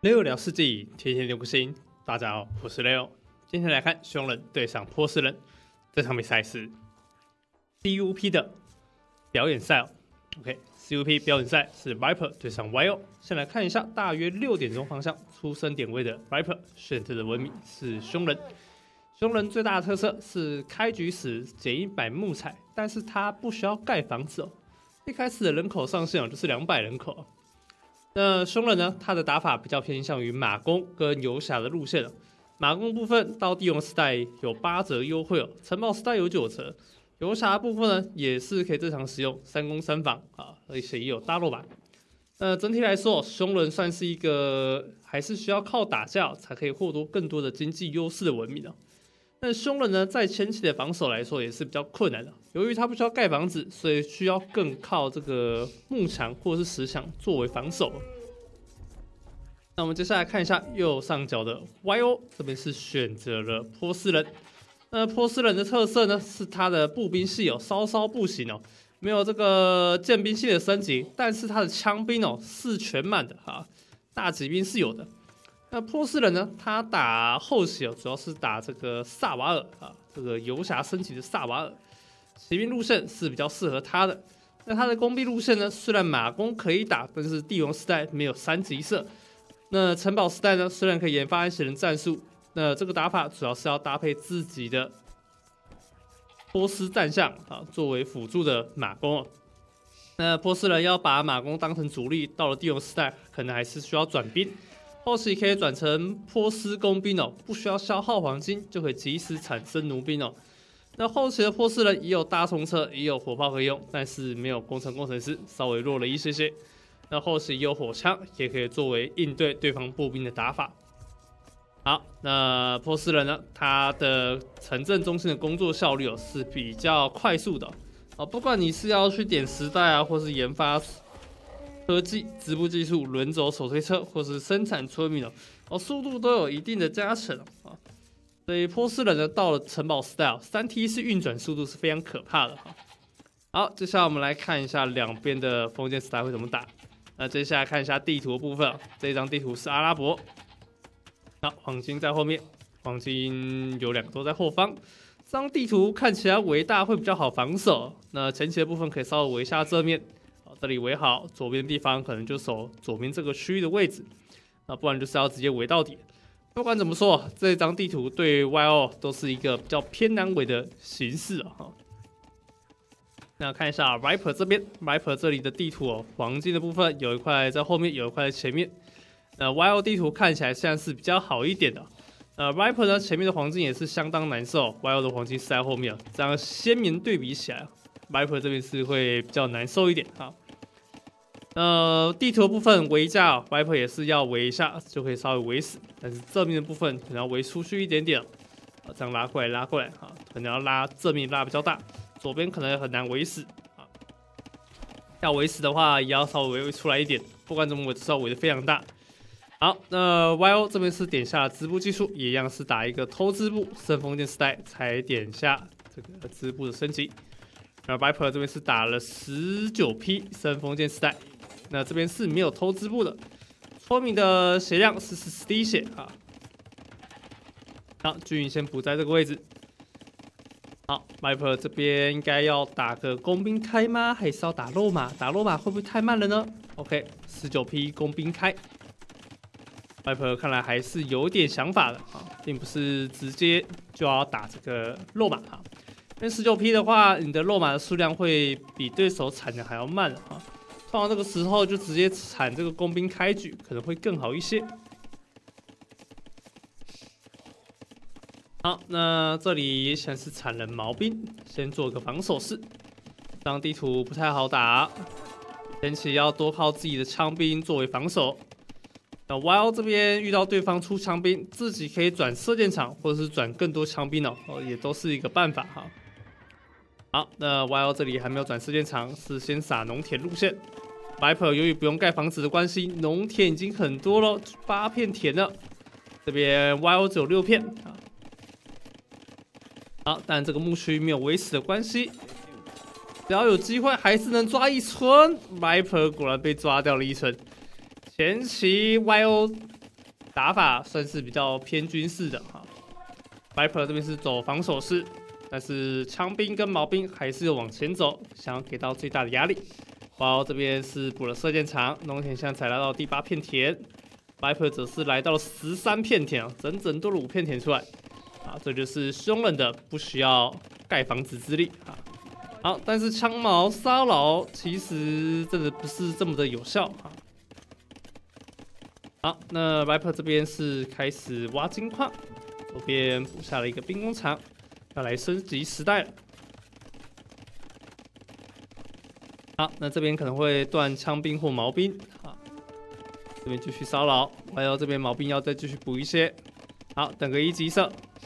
Leo 聊世纪，天天聊个星。大家好，我是 Leo。今天来看凶人对上波斯人，这场比赛是 CUP 的表演赛CUP 表演赛是 Viper 对上 YO。先来看一下，大约6点钟方向出生点位的 Viper 选择的文明是凶人。凶人最大的特色是开局时减100木材，但是他不需要盖房子哦。一开始的人口上限就是200人口。那凶人呢？他的打法比较偏向于马弓跟游侠的路线了。马弓部分到帝王时代有8折优惠哦，城堡时代有9折。游侠部分呢也是可以正常使用，3攻3防啊，而且也有大肉板。整体来说，凶人算是一个还是需要靠打架才可以获得更多的经济优势的文明哦。但凶人呢，在前期的防守来说也是比较困难的，由于他不需要盖房子，所以需要更靠这个木墙或是石墙作为防守。那我们接下来看一下右上角的 YO， 这边是选择了波斯人。波斯人的特色呢，是他的步兵系有稍稍不行哦，没有这个剑兵系的升级，但是他的枪兵哦是全满的哈，大骑兵是有的。那波斯人呢？他打后期主要是打这个萨瓦尔啊，这个游侠升级的萨瓦尔，骑兵路线是比较适合他的。那他的弓兵路线呢？虽然马弓可以打，但是帝王时代没有3级射。那城堡时代呢？虽然可以研发安息人战术，那这个打法主要是要搭配自己的波斯战象啊，作为辅助的马弓。那波斯人要把马弓当成主力，到了帝王时代，可能还是需要转兵。后期可以转成波斯工兵哦，不需要消耗黄金就可以及时产生弩兵哦。那后期的波斯人也有大冲车，也有火炮可以用，但是没有工程师，稍微弱了一些些。那后期也有火枪，也可以作为应对对方步兵的打法。好，那波斯人呢，他的城镇中心的工作效率是比较快速的哦，不管你是要去点时代啊，或是研发科技、织布技术、轮轴手推车，或是生产村民速度都有一定的加成啊。所以波斯人呢，到了城堡时代3T 式运转速度是非常可怕的哈。好，接下来我们来看一下两边的封建时代会怎么打。那接下来看一下地图的部分，这张地图是阿拉伯，好，黄金在后面，黄金有2个都在后方。这张地图看起来围大会比较好防守，那前期的部分可以稍微围一下正面。这里围好，左边的地方可能就守左边这个区域的位置，那不然就是要直接围到底。不管怎么说，这张地图对 YO 都是一个比较偏难围的形式啊。那看一下 Viper 这边 ，Viper 这里的地图黄金的部分有一块在后面，有一块在前面。YO 地图看起来像是比较好一点的。Viper 呢前面的黄金也是相当难受 ，YO 的黄金是在后面，这样鲜明对比起来 ，Viper 这边是会比较难受一点啊。地图的部分围架，Viper 也是要围一下，就可以稍微围死。但是正面的部分可能要围出去一点点，这样拉过来啊，可能要拉正面拉比较大，左边可能很难围死啊。要围死的话，也要稍微围出来一点，不管怎么围，至少围的非常大。好，那 YO 这边是点下织布技术，也一样是打一个偷织布，升封建时代才点下这个织布的升级。那 Viper 这边是打了19P 升封建时代。那这边是没有偷织布的，村民的血量是40滴血啊。好，军营先补在这个位置。好 ，Viper 这边应该要打个工兵开吗？还是要打肉马？打肉马会不会太慢了呢 ？OK，19P 工兵开。Viper 看来还是有点想法的啊，并不是直接就要打这个肉马啊。因为19P 的话，你的肉马的数量会比对手产的还要慢啊。放到这个时候就直接产这个工兵开局可能会更好一些。好，那这里先是产了毛兵，先做个防守式。这张地图不太好打，前期要多靠自己的枪兵作为防守。那 YO 这边遇到对方出枪兵，自己可以转射箭场，或者是转更多枪兵也都是一个办法哈。好，那 YO 这里还没有转射箭场，是先撒农田路线。Viper 由于不用盖房子的关系，农田已经很多了，8片田了。这边 YO 只有6片啊。好，但这个牧区没有围死的关系，只要有机会还是能抓1村。Viper 果然被抓掉了1村。前期 YO 打法算是比较偏军事的哈。Viper 这边是走防守式，但是枪兵跟毛兵还是有往前走，想要给到最大的压力。哇，这边是补了射箭场，农田现在才来到第8片田。Viper 则是来到了13片田，整整多了5片田出来，啊，这就是凶人的不需要盖房子之力啊。好，但是枪矛骚扰其实真的不是这么的有效啊。好，那 Viper 这边是开始挖金矿，左边补下了一个兵工厂，要来升级时代了。好，那这边可能会断枪兵或毛兵啊。这边继续骚扰，还有这边毛兵要再继续补一些。好，等个1级射。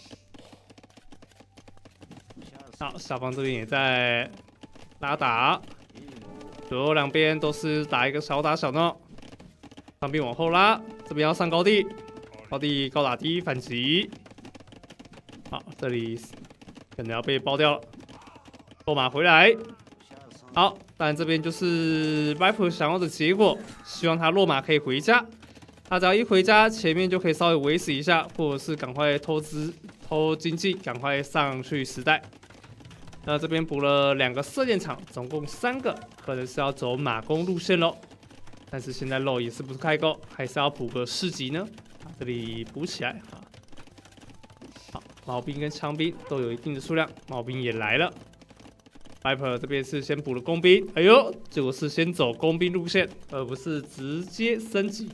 好，下方这边也在拉打，左右两边都是打一个小打小闹。枪兵往后拉，这边要上高地，高地高打低反击。好，这里可能要被爆掉了。落马回来。好，但这边就是 Viper 想要的结果，希望他落马可以回家。他只要一回家，前面就可以稍微维持一下，或者是赶快偷经济，赶快上去时代。那这边补了2个射箭场，总共3个，可能是要走马弓路线喽。但是现在肉也是不太够，还是要补个4级呢。这里补起来啊。好，毛兵跟枪兵都有一定的数量，毛兵也来了。Viper 这边是先补了工兵，哎呦，结果是先走工兵路线，而不是直接升级。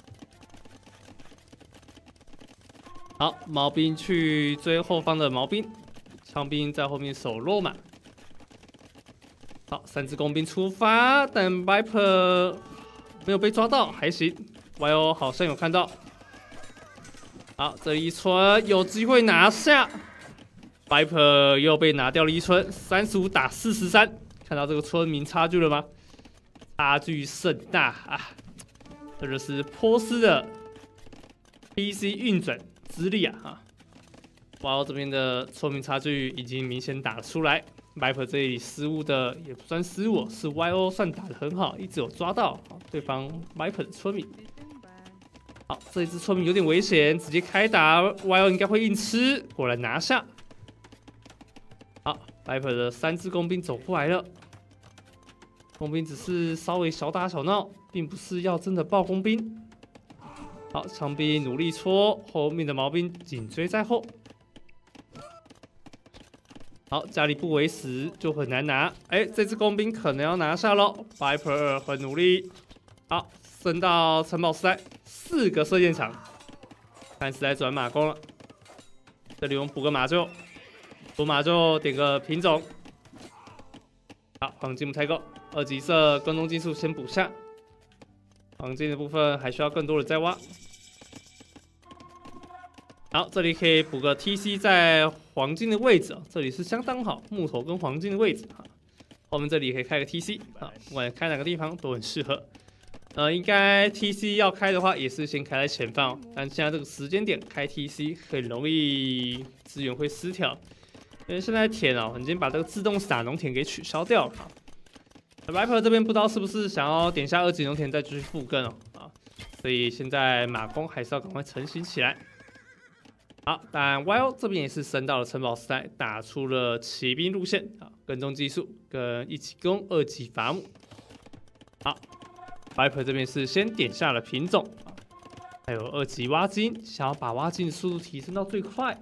好，毛兵去追后方的毛兵，枪兵在后面守落马。好，3只工兵出发，但 Viper 没有被抓到，还行。YO 好像有看到。好，这一村有机会拿下。Viper 又被拿掉了1村，35打43，看到这个村民差距了吗？差距甚大啊！这就是波斯的 PC 运转之力啊！哈，哇，这边的村民差距已经明显打了出来。Viper 这里失误的也不算失误，是 YO 算打得很好，一直有抓到对方 Viper 的村民。好，这一只村民有点危险，直接开打 ，YO 应该会硬吃，果然拿下。好 ，Viper 的3只工兵走过来了，工兵只是稍微小打小闹，并不是要真的爆工兵。好，枪兵努力戳，后面的毛兵紧追在后。好，家里不为食就很难拿。哎，这只工兵可能要拿下喽。Viper 2很努力，好，升到城堡时代，4个射箭场，看是来转马弓了。这里我们补个马厩。补马厩点个品种，好，黄金不太够，2级射跟踪技术先补下，黄金的部分还需要更多的再挖。好，这里可以补个 TC 在黄金的位置，这里是相当好，木头跟黄金的位置哈。后面这里可以开个 TC 啊，不管开哪个地方都很适合。应该 TC 要开的话，也是先开在前方，但现在这个时间点开 TC 很容易资源会失调。因为现在田已经把这个自动撒农田给取消掉了。Viper 这边不知道是不是想要点下2级农田再继续复耕所以现在马弓还是要赶快成型起来。好，但 YO 这边也是升到了城堡时代，打出了骑兵路线跟踪技术跟1级弓2级伐木。好 ，Viper 这边是先点下了品种还有2级挖金，想要把挖金的速度提升到最快。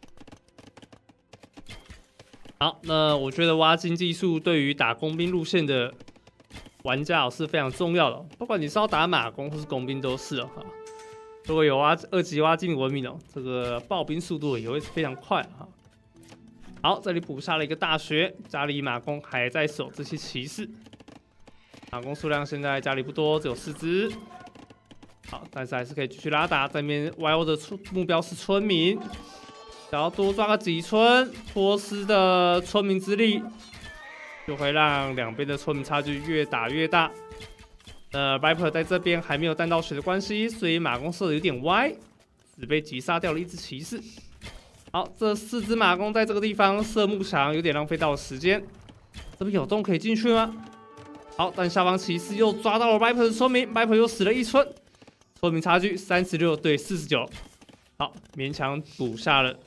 好，那我觉得挖金技术对于打工兵路线的玩家是非常重要的，不管你是要打马弓或是工兵都是哈。如果有2级挖金文明这个爆兵速度也会非常快哈。好，这里补下了一个大学，家里马弓还在守这些骑士，马弓数量现在家里不多，只有4只。好，但是还是可以继续拉打，这边 YO 的目标是村民。只要多抓个几村，波斯的村民之力就会让两边的村民差距越打越大。Viper 在这边还没有弹到血的关系，所以马弓射的有点歪，只被击杀掉了1只骑士。好，这4只马弓在这个地方射木墙，有点浪费到了时间。这边有洞可以进去吗？好，但下方骑士又抓到了 Viper 的村民，Viper 又死了1村， 村民差距36对49，好，勉强补下了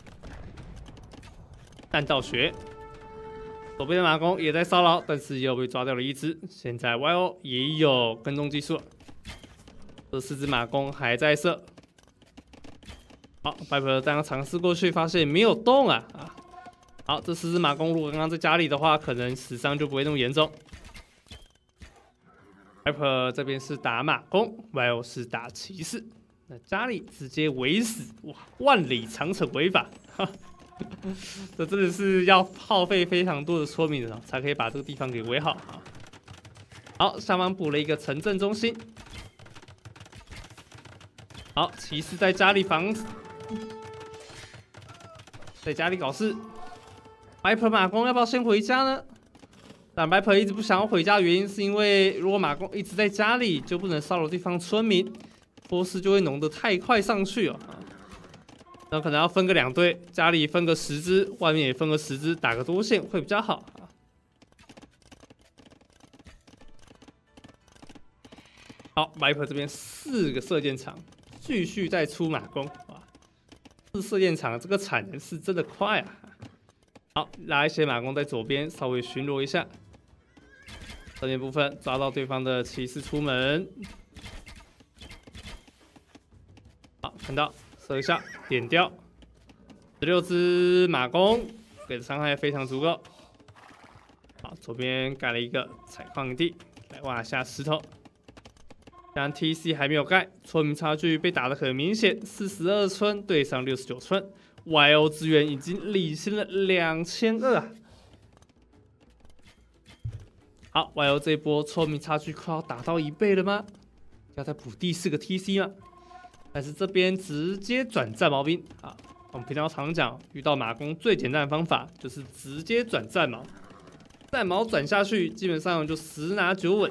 弹道学。左边的马弓也在骚扰，但是又被抓掉了一只。现在 YO 也有跟踪技术，这4只马弓还在射。好，Viper 这样尝试过去，发现没有动啊。好，这4只马弓如果刚刚在家里的话，可能死伤就不会那么严重。Viper 这边是打马弓 ，YO 是打骑士。那家里直接围死，哇，万里长城围法。这真的是要耗费非常多的村民才可以把这个地方给围好啊！好，下方补了一个城镇中心。好，骑士在家里在家里搞事。Viper 马弓要不要先回家呢？但 Viper 一直不想要回家的原因是因为如果马弓一直在家里，就不能骚扰对方村民，波斯就会农得太快上去哦。那可能要分个2队，家里分个10只，外面也分个10只，打个多线会比较好。好 ，Viper 这边4个射箭场，继续再出马弓，哇，这射箭场这个产能是真的快啊！好，拉一些马弓在左边稍微巡逻一下，这边部分抓到对方的骑士出门，好，看到。射一下，点掉16只马弓，给的伤害非常足够。好，左边盖了一个采矿地，来挖下石头。但 TC 还没有盖，村民差距被打得很明显，42村对上69村 ，YO 资源已经领先了2200啊！好 ，YO 这一波村民差距快要打到1倍了吗？要再补第4个 TC 吗？但是这边直接转战矛兵啊！我们平常常讲，遇到马弓最简单的方法就是直接转战矛，战矛转下去，基本上就10拿9稳。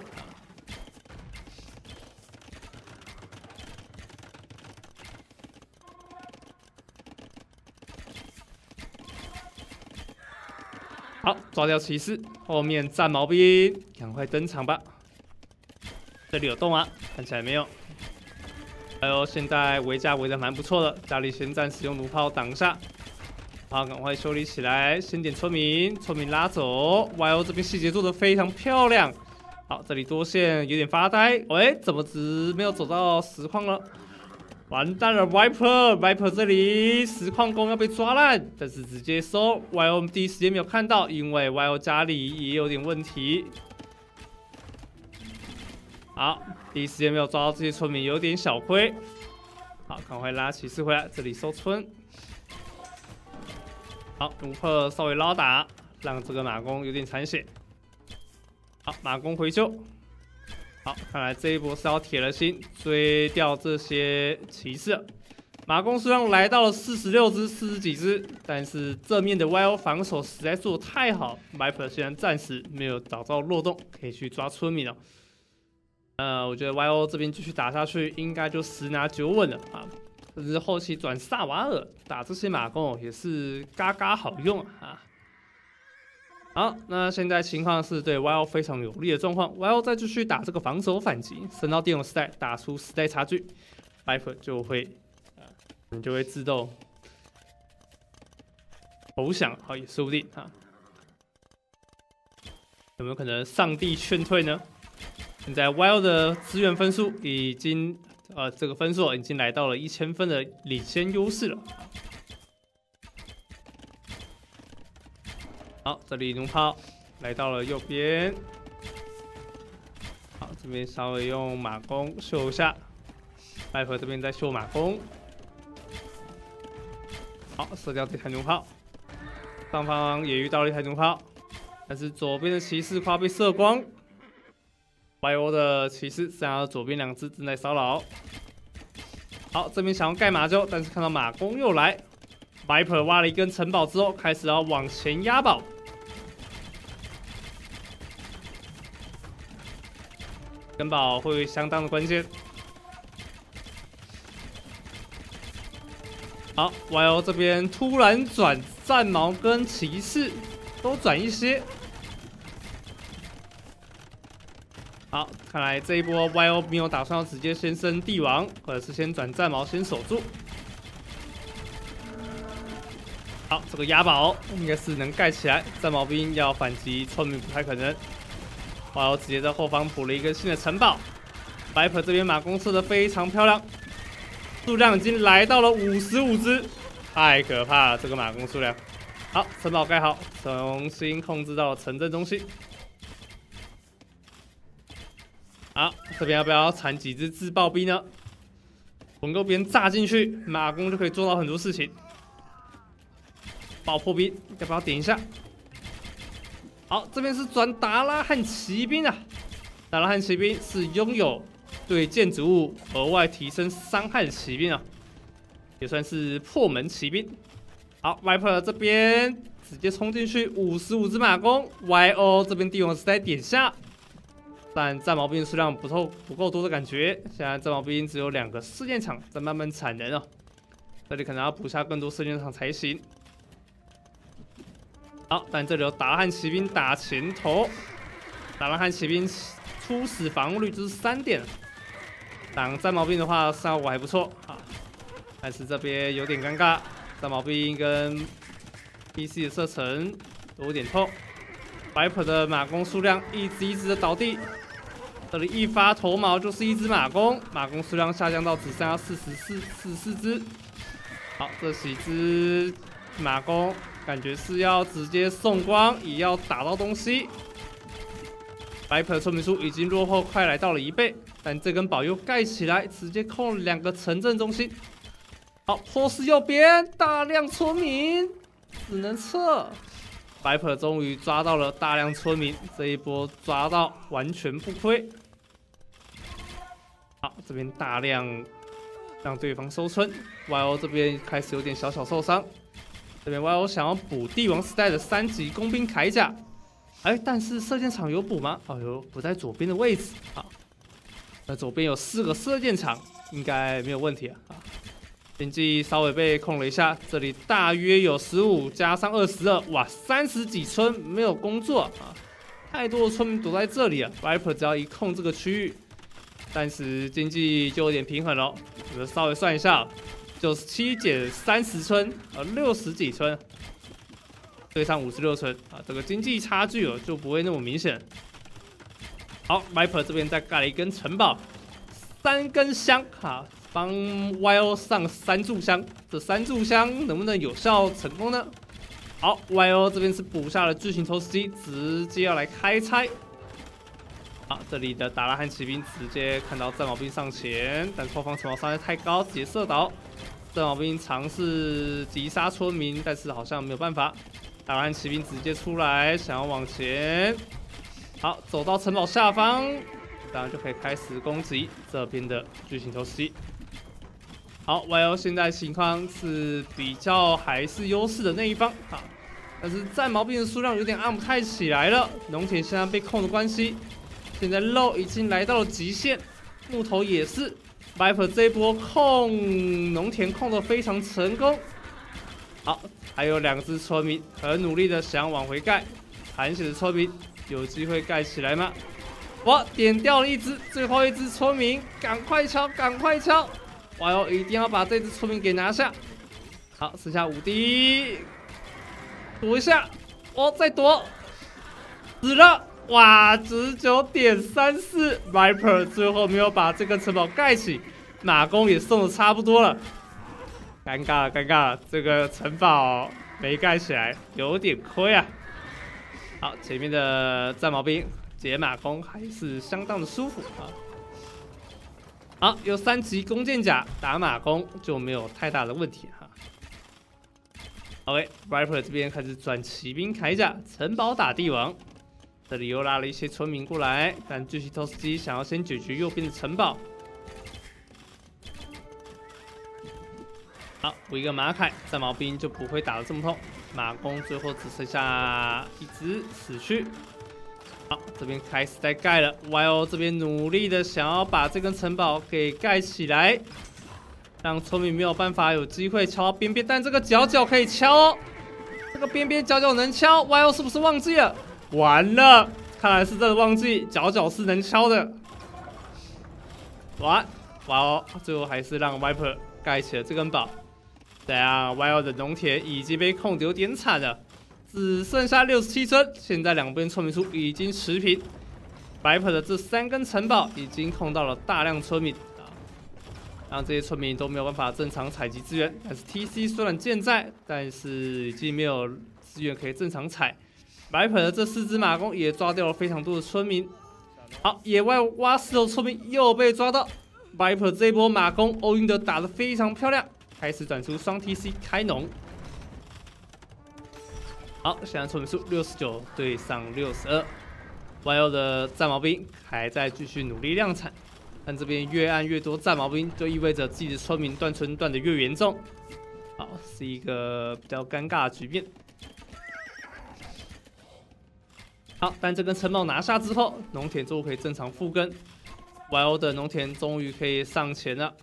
好，抓掉骑士，后面战矛兵，赶快登场吧！这里有洞啊，看起来没有。还有现在围家围的蛮不错的，家里先暂时用弩炮挡下，好，赶快修理起来，先点村民，村民拉走。YO 这边细节做的非常漂亮，好，这里多线有点发呆，喂，怎么只没有走到实况了？完蛋了 ，Viper 这里实况弓要被抓烂，但是直接收 ，YO 第一时间没有看到，因为 YO 家里也有点问题。好，第一时间没有抓到这些村民，有点小亏。好，赶快拉骑士回来，这里收村。好，弩炮稍微捞打，让这个马弓有点残血。好，马弓回救。好，看来这一波是要铁了心追掉这些骑士。马弓虽然来到了46只、40几只，但是正面的 YO 防守实在做得太好 ，Viper 虽然暂时没有找到漏洞，可以去抓村民了。我觉得 YO 这边继续打下去，应该就10拿9稳了啊！甚至后期转萨瓦尔打这些马弓也是嘎嘎好用啊！好，那现在情况是对 YO 非常有利的状况 ，YO 再继续打这个防守反击，升到电泳时代，打出时代差距 ，Viper 就会你就会自动投降，好也说不定啊！有没有可能上帝劝退呢？现在 YO 的资源分数已经，这个分数已经来到了1000分的领先优势了。好，这里弩炮来到了右边。好，这边稍微用马弓秀一下，Viper 这边在秀马弓。好，射掉这台弩炮，上方也遇到了一台弩炮，但是左边的骑士快要被射光。YO 的骑士剩下左边2只正在骚扰。好，这边想要盖马厩，但是看到马弓又来 ，Viper 挖了一根城堡之后，开始要往前压堡。根堡会相当的关键。好 ，YO 这边突然转战矛跟骑士都转一些。 好，看来这一波 YO 没有打算要直接先升帝王，或者是先转战矛先守住。好，这个押宝应该是能盖起来，战矛兵要反击村民不太可能。YO 直接在后方补了一个新的城堡。Viper 这边马弓射的非常漂亮，数量已经来到了55只，太可怕了，这个马弓数量。好，城堡盖好，重新控制到了城镇中心。好，这边要不要产几只自爆兵呢？混构边炸进去，马弓就可以做到很多事情。爆破兵要不要点一下？好，这边是转达拉汉骑兵啊，达拉汉骑兵是拥有对建筑物额外提升伤害的骑兵啊，也算是破门骑兵。好 ，Viper 这边直接冲进去，55只马弓 ，YO 这边帝王时代点下。但战矛兵数量不够多的感觉，现在战矛兵只有2个试炼场在慢慢产能哦，这里可能要补下更多试炼场才行。好，但这里有达拉汉骑兵打前头，达拉汉骑兵初始防御率就是3点，挡战矛兵的话效果还不错啊，但是这边有点尴尬，战矛兵跟 PC 的射程有点痛。Viper 的马弓数量一直的倒地，这里一发头矛就是1只马弓，马弓数量下降到只剩下44只。好，这几只马弓感觉是要直接送光，也要打到东西。Viper 村民数已经落后快来到了1倍，但这根宝又盖起来，直接控了2个城镇中心。好，波斯右边大量村民，只能撤。Viper 终于抓到了大量村民，这一波抓到完全不亏。好，这边大量让对方收村 ，YO 这边开始有点小受伤。这边 YO 想要补帝王时代的3级工兵铠甲，但是射箭场有补吗？哦呦，补在左边的位置。好，那左边有4个射箭场，应该没有问题啊。经济稍微被控了一下，这里大约有15加上22，哇，30几村没有工作啊，太多的村民躲在这里了。Viper 只要一控这个区域，暂时经济就有点平衡了。我们稍微算一下，97减30村，60几村，对上56村啊，这个经济差距就不会那么明显。好 ，Viper 这边再盖了一根城堡，3根香哈。帮 YO 上3炷香，这3炷香能不能有效成功呢？好 ，YO 这边是补下了巨型投石机，直接要来开拆。好，这里的达拉汉骑兵直接看到战矛兵上前，但后方城堡伤害太高，直接射倒。战矛兵尝试击杀村民，但是好像没有办法。达拉汉骑兵直接出来，想要往前。好，走到城堡下方，当然就可以开始攻击这边的巨型投石机。好 ，YO 现在情况是比较还是优势的那一方啊，但是战矛兵的数量有点按不太起来了。农田现在被控的关系，现在肉已经来到了极限，木头也是。Viper 这一波控农田控的非常成功。好，还有2只村民很努力的想往回盖，残血的村民有机会盖起来吗？我点掉了1只，最后1只村民，赶快敲，赶快敲！YO 一定要把这只村民给拿下。好，剩下5滴，躲一下，再躲，死了！哇，19.34 ，Viper 最后没有把这个城堡盖起，马弓也送的差不多了，尴尬了，尴尬了，这个城堡没盖起来，有点亏啊。好，前面的战矛兵解马弓还是相当的舒服啊。好，有3级弓箭甲打马弓就没有太大的问题哈。OK，Viper 这边开始转骑兵铠甲，城堡打帝王。这里又拉了一些村民过来，但巨型投石机想要先解决右边的城堡。好，补一个马铠，战矛兵就不会打得这么痛。马弓最后只剩下1只死去。好，这边开始在盖了 ，YO 这边努力的想要把这根城堡给盖起来，让村民没有办法有机会敲到边边，但这个角角可以敲哦，这个边边角角能敲 ，YO 是不是忘记了？完了， 看来是真的忘记角是能敲的。哇哦，最后还是让 Viper 盖起了这根宝。这样 YO 的农田已经被控得有点惨了，只剩下67村，现在两边村民数已经持平。Viper 的这3根城堡已经控到了大量村民。 让这些村民都没有办法正常采集资源，但是 TC 虽然健在，但是已经没有资源可以正常采。Viper 的这4只马弓也抓掉了非常多的村民。好，野外挖石头村民又被抓到。Viper 这一波马弓欧运的打得非常漂亮，开始转出双 TC 开农。好，现在村民数69对上62，YO 的战矛兵还在继续努力量产。 但这边越按越多战矛兵，就意味着自己的村民断村断得越严重。好，是一个比较尴尬的局面。好，但这根城堡拿下之后，农田终于可以正常复耕。YO 的农田终于可以上前了。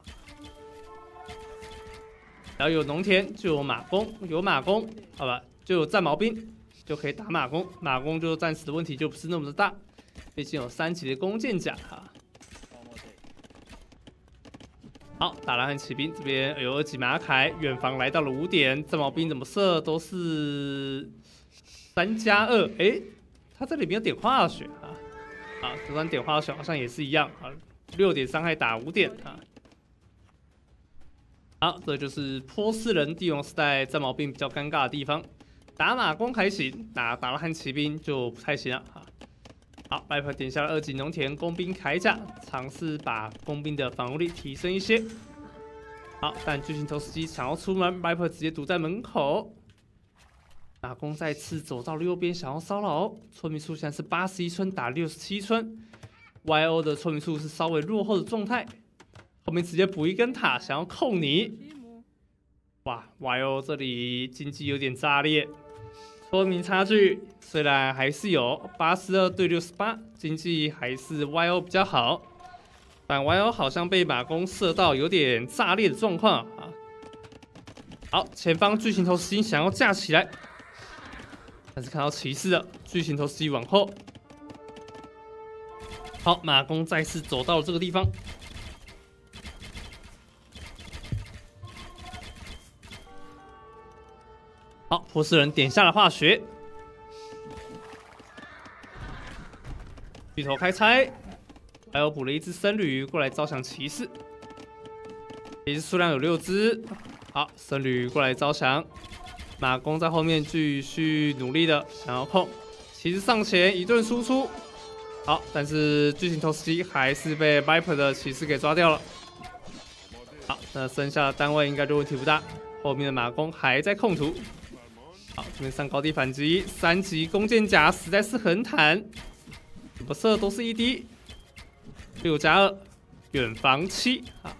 然后有农田就有马弓，有马弓，好吧，就有战矛兵，就可以打马弓。马弓就暂时的问题就不是那么的大，毕竟有3级的弓箭甲哈。 好，打蓝汉骑兵这边有2级马凯，远防来到了5点，战矛兵怎么射都是3+2，哎，他这里没有点化学啊，啊，这张点化学好像也是一样啊，6点伤害打5点啊。好，这就是波斯人帝王时代战矛兵比较尴尬的地方，打马弓还行，打蓝汉骑兵就不太行了啊。 好 ，Viper 点下了2级农田工兵铠甲，尝试把工兵的防御力提升一些。好，但巨型投石机想要出门 ，Viper 直接堵在门口。马弓再次走到了右边，想要骚扰。村民数现在是81村打67村 ，YO 的村民数是稍微落后的状态。后面直接补一根塔，想要控你。哇 ，YO 这里经济有点炸裂。 村民差距虽然还是有82对68，经济还是 YO 比较好，但 YO 好像被马弓射到有点炸裂的状况啊。好，前方巨型投石机想要架起来，但是看到骑士了，巨型投石机往后。好，马弓再次走到了这个地方。 好，波斯人点下了化学，巨头开拆，还有补了1只僧侣过来招降骑士，骑士数量有6只。好，僧侣过来招降，马弓在后面继续努力的想要控，骑士上前一顿输出。好，但是巨型投石机还是被 Viper 的骑士给抓掉了。好，那剩下的单位应该就问题不大，后面的马弓还在控图。 好，这边上高地反击，3级弓箭甲实在是很坦，怎么射都是1滴。6+2，远防7啊，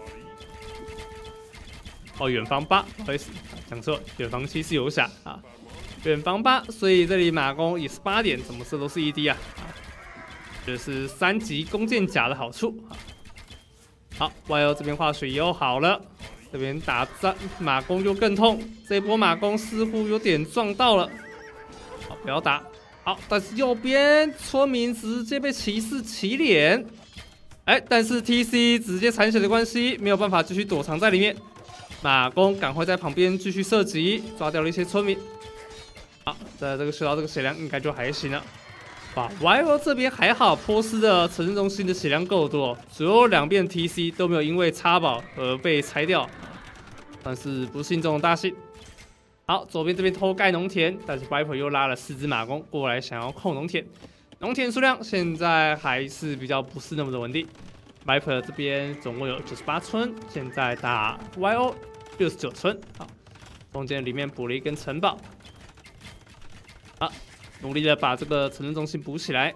哦，远防8，不好意思，讲错，远防7是游侠啊，远防8，所以这里马弓也是8点，怎么射都是1滴啊，这是3级弓箭甲的好处啊。好 ，YO 这边化水又好了。 这边打战马弓就更痛，这一波马弓似乎有点撞到了。好，不要打。好，但是右边村民直接被骑士骑脸。哎，但是 TC 直接残血的关系，没有办法继续躲藏在里面。马弓赶快在旁边继续射击，抓掉了一些村民。好，在这个学到这个血量应该就还行了。哇 ，YO 这边还好，波斯的城镇中心的血量够多，左右两边 TC 都没有因为插宝而被拆掉，算是不幸中的大幸。好，左边这边偷盖农田，但是 Viper 又拉了4只马弓过来想要控农田，农田数量现在还是比较不是那么的稳定。Viper 这边总共有98村，现在打 YO 69村，好，中间里面补了一根城堡，好。 努力的把这个城镇中心补起来。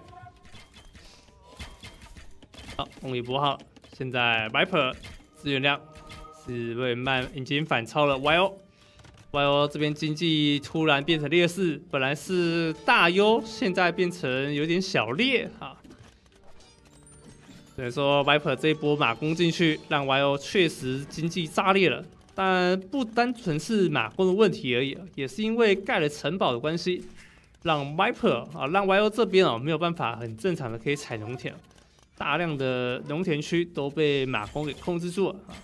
好，攻力补好了。现在 Viper 资源量是已经反超了 YO。YO 这边经济突然变成劣势，本来是大优，现在变成有点小劣哈。所以说 Viper 这一波马弓进去，让 YO 确实经济炸裂了。但不单纯是马弓的问题而已，也是因为盖了城堡的关系。 让 Viper 啊，让 YO 这边哦没有办法很正常的可以踩农田，大量的农田区都被马弓给控制住了啊。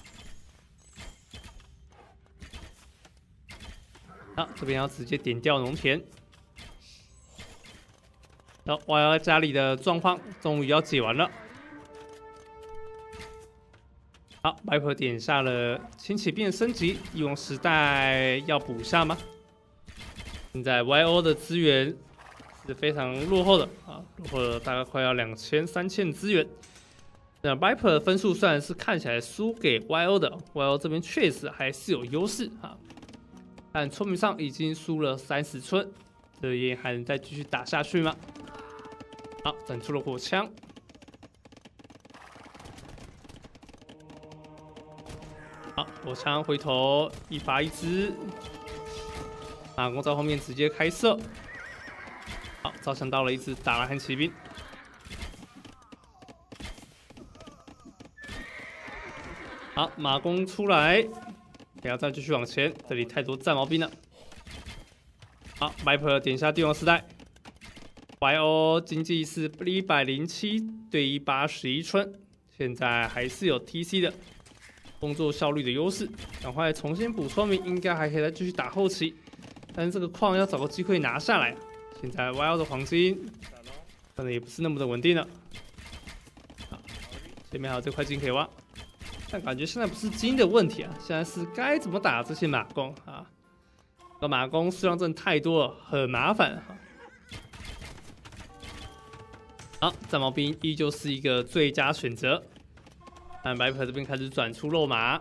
好，这边要直接点掉农田。好，YO 家里的状况终于要解完了。好 ，Viper 点下了轻骑兵升级，翼王时代要补下吗？现在 YO 的资源是非常落后的啊，落后了大概快要2000、3000资源。那 Viper 的分数虽然是看起来输给 YO 的，YO 这边确实还是有优势啊，但村民上已经输了30村，这也还能再继续打下去吗？好，整出了火枪。好，火枪回头一发一支，马弓在后面直接开射。好，照相到了一只达拉汉骑兵。好，马弓出来，不要再继续往前，这里太多战矛兵了。好 ，Viper 点下帝王时代 ，YO 经济是107对181村，现在还是有 TC 的工作效率的优势，赶快重新补村民，应该还可以再继续打后期，但是这个矿要找个机会拿下来。现在 YO 的黄金可能也不是那么的稳定了。好，前面还有这块金可以挖。但感觉现在不是金的问题啊，现在是该怎么打这些马弓啊？这个马弓数量真的太多了，很麻烦啊。好，战矛兵依旧是一个最佳选择。但Viper这边开始转出肉马。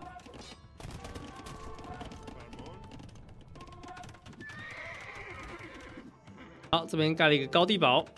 好，这边盖了一个高地堡。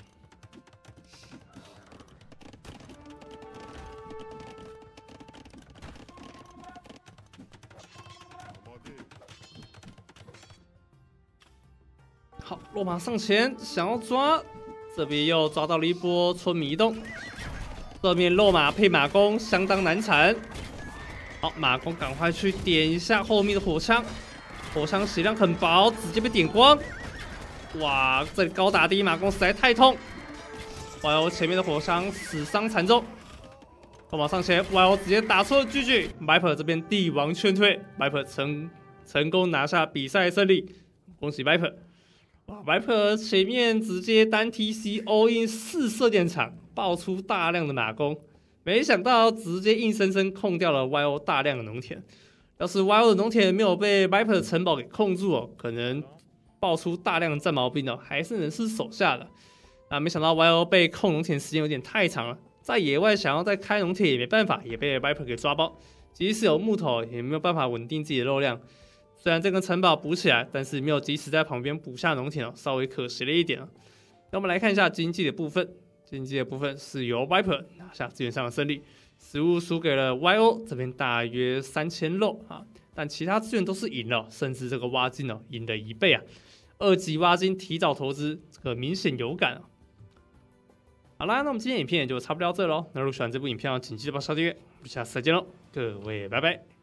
好，落马上前想要抓，这边又抓到了一波村民移动，这面落马配马弓相当难缠。好，马弓赶快去点一下后面的火枪，火枪血量很薄，直接被点光。哇，这里高打低马弓实在太痛。YO 前面的火枪死伤惨重，落马上前 ，YO 直接打出了GG，Viper 这边帝王劝退 ，Viper 成功拿下比赛胜利，恭喜 Viper。哇 ，Viper 前面直接单 TC all in 4射电场，爆出大量的马弓，没想到直接硬生生控掉了 YO 大量的农田。要是 YO 的农田没有被 Viper 的城堡给控住哦，可能爆出大量的战矛兵哦，还是能是手下的。啊，没想到 YO 被控农田时间有点太长了，在野外想要再开农田也没办法，也被 Viper 给抓包。即使有木头，也没有办法稳定自己的肉量。虽然这个城堡补起来，但是没有及时在旁边补下农田哦，稍微可惜了一点。那我们来看一下经济的部分，经济的部分是由 Viper 拿下资源上的胜利，食物输给了 YO， 这边大约3000肉啊，但其他资源都是赢了，甚至这个挖金哦赢了1倍啊，2级挖金提早投资，这个明显有感啊。好啦，那我们今天影片也就差不多到这喽。那如果喜欢这部影片，请记得帮我订阅，我们下次再见喽，各位拜拜。